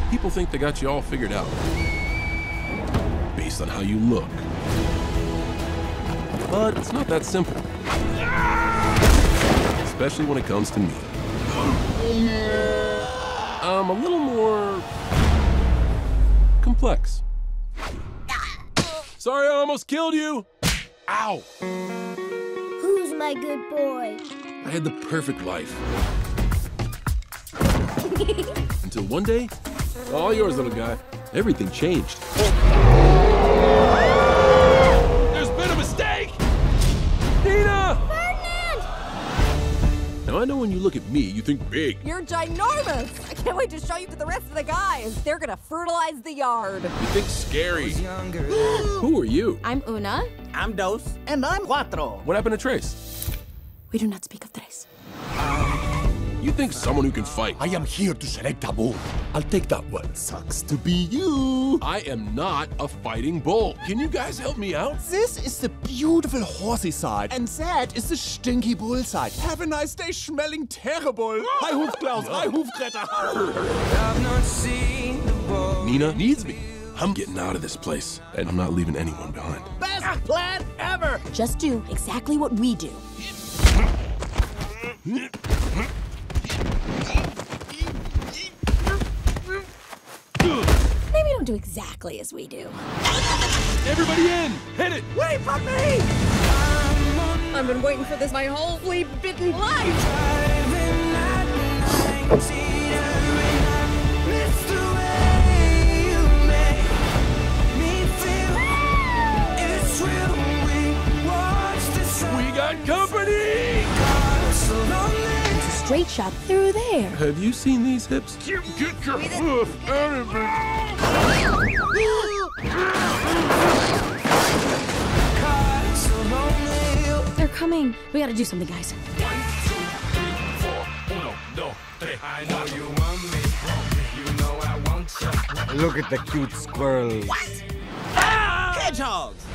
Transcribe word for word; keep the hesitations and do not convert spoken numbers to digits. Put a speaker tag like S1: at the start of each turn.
S1: People think they got you all figured out based on how you look. But it's not that simple. Especially when it comes to me. I'm a little more complex. Sorry I almost killed you. Ow.
S2: Who's my good boy?
S1: I had the perfect life. Until one day, all yours, little guy. Everything changed. There's been a mistake! Nina!
S2: Ferdinand!
S1: Now, I know when you look at me, you think big.
S3: You're ginormous! I can't wait to show you to the rest of the guys. They're gonna fertilize the yard.
S1: You think scary. Who are you?
S3: I'm Una.
S4: I'm Dos. And I'm Cuatro.
S1: What happened to Trace?
S3: We do not speak of Tres.
S1: You think someone who can fight.
S5: I am here to select a bull. I'll take that one. Sucks to be you.
S1: I am not a fighting bull. Can you guys help me out?
S5: This is the beautiful horsey side, and that is the stinky bull side. Have a nice day smelling terrible. Hi, Hufklaus. Hi, Hufgretter.
S1: Nina needs me. I'm getting out of this place, and I'm not leaving anyone behind.
S4: Best plan ever!
S3: Just do exactly what we do. Maybe don't do exactly as we do.
S1: Everybody in! Hit it!
S4: Wait for me!
S3: I've been waiting for this my whole flea-bitten life.
S1: We got company!
S3: It's a straight shot through there.
S1: Have you seen these hips? Get your hoof out of it!
S3: They're coming. We gotta do something, guys.
S6: Look at the cute squirrel.
S4: What? Ah! Hedgehogs!